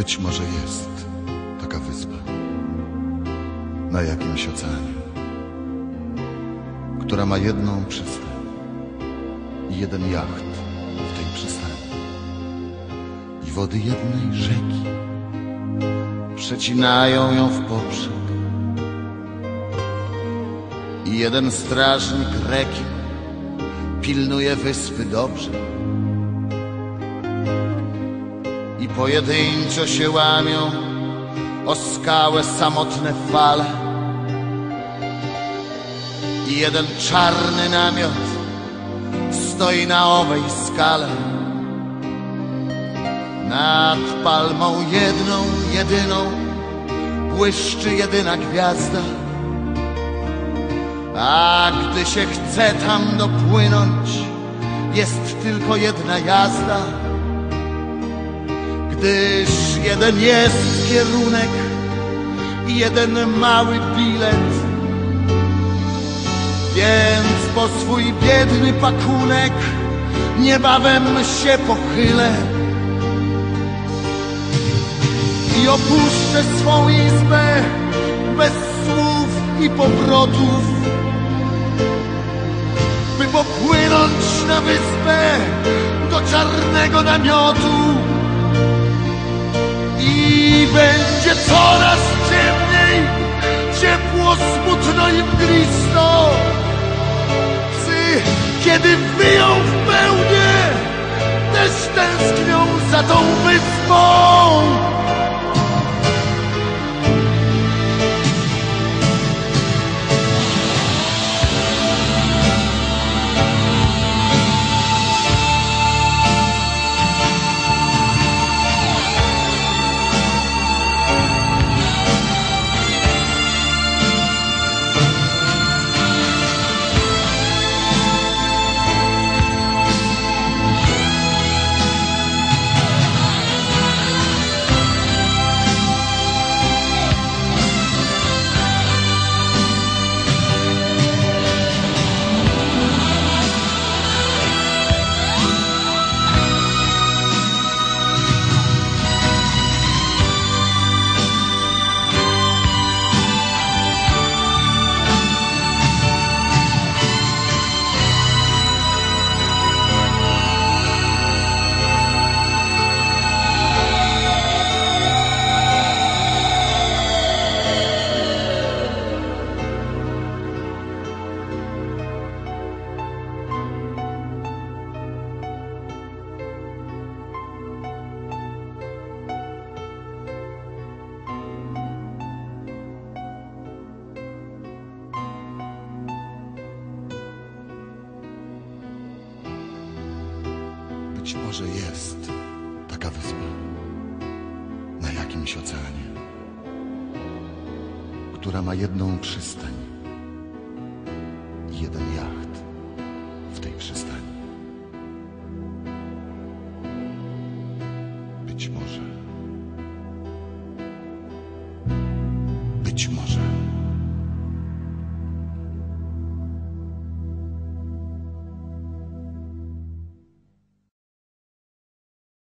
Być może jest taka wyspa na jakimś oceanie, która ma jedną przystań i jeden jacht w tej przystani. I wody jednej rzeki przecinają ją w poprzek. I jeden strażnik rekin pilnuje wyspy dobrze. I pojedynczo się łamią o skałę samotne fale. I jeden czarny namiot stoi na owej skale. Nad palmą jedną, jedyną błyszczy jedyna gwiazda. A gdy się chce tam dopłynąć, jest tylko jedna jazda. Gdyż jeden jest kierunek i jeden mały bilet. Więc po swój biedny pakunek niebawem się pochylę i opuszczę swą izbę bez słów i powrotów, by popłynąć na wyspę do czarnego namiotu. I będzie coraz ciemniej, ciepło, smutno i mglisto. Psy, kiedy wyją w pełnię, też tęsknią za tą wyspą. Być może jest taka wyspa na jakimś oceanie, która ma jedną przystań i jeden